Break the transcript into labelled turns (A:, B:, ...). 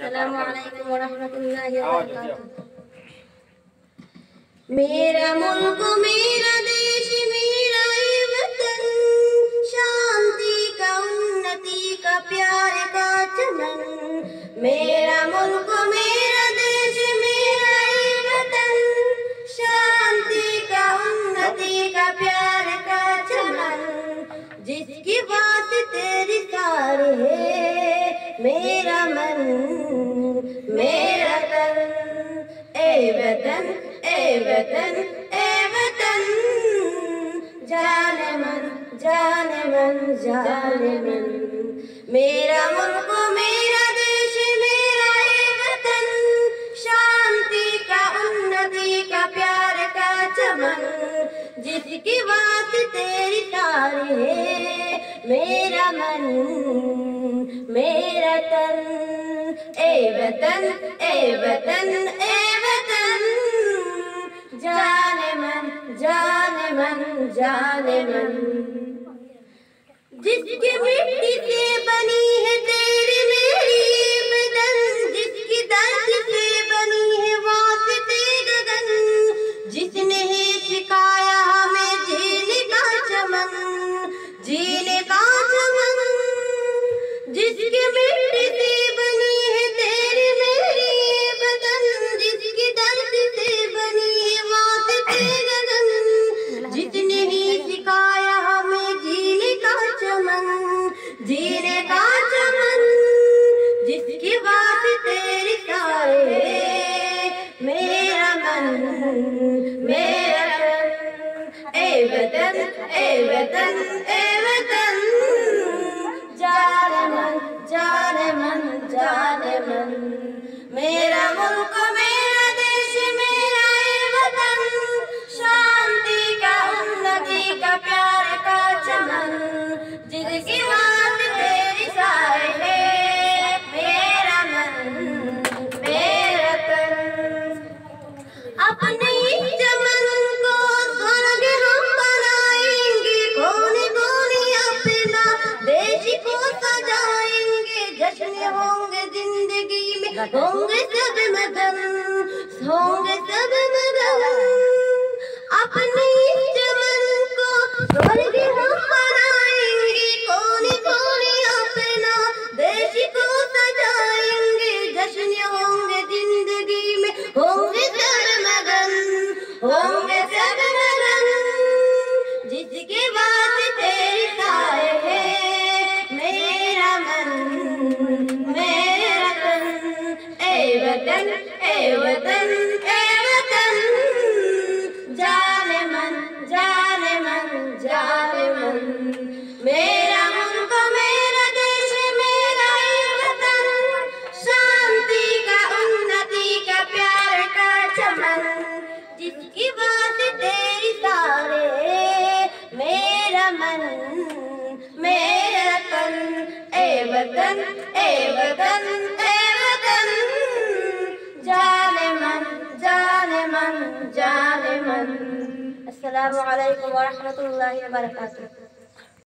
A: अस्सलामु अलैकुम व रहमतुल्लाहि व बरकातुहू। मेरा मुल्क मेरा देश मेरा ये वतन, शांति का उन्नति का प्यार का चमन। मेरा मुल्क मेरा देश मेरा ये वतन, शांति का उन्नति का प्यार का चमन। जिसकी बात तेरी सारे है मेरा मन मेरा तन। ए वतन ए वतन ए वतन, जाने मन जाने मन जाने मन। मेरा मुल्क मेरा देश मेरा ये वतन, शांति का उन्नति का प्यार का चमन। जिसकी बात तेरी तारी है मेरा मन मेरा तन। ए वतन ए वतन ए वतन, जाने मन जाने मन जाने मन। जिसकी मिट्टी से बनी है तेरी मेरी बदन, जिसकी दर्द से बनी है वास्ते गगन। जिसने ही सिखाया हमें जीने का चमन जीने का चमन। जिसकी मिट्टी से बनी है तेरी मेरी बदन, जिसकी दर्द से बनी है वास्ते गगन। जिसने ही सिखाया हमें जीने का चमन जीने का चमन। जिसकी बात तेरी सारे मेरा मन मेरा तन। ए वतन ए वतन ए वतन, जाने मन जाने मन जाने मन। मेरा मुल्क मेरा देश मेरा ये वतन, शांति का उन्नति का प्यार का चमन। जिसकी बात तेरी सारे है मेरा मन मेरा तन। अपने इस चमन को स्वर्ग हम बनाएंगे, कोने कोने अपना देश को सजाएंगे। जश्न होंगे जिंदगी में होंगे सब मगन होंगे सब मगन। अपने इस चमन को स्वर्ग हम बनाएंगे, कोने कोने अपना देश को सजाएंगे। जश्न होंगे जिंदगी में होंगे सब मगन होंगे सब मगन। जिसके बाद तेरी सारे है मेरा मन मेरा तन। ए वतन ए वतन ए वतन, जाने मन जाने मन जाने मन। मेरा मुल्क मेरा देश मेरा ये वतन, शांति का उन्नति का प्यार का चमन। जिसकी बात तेरी सारे मेरा मन मेरा तन। ए वतन ए वतन ए वतन, जाने मन जाने मन जाने मन। अस्सलामु अलैकुम व रहमतुल्लाहि व बरकातुहू।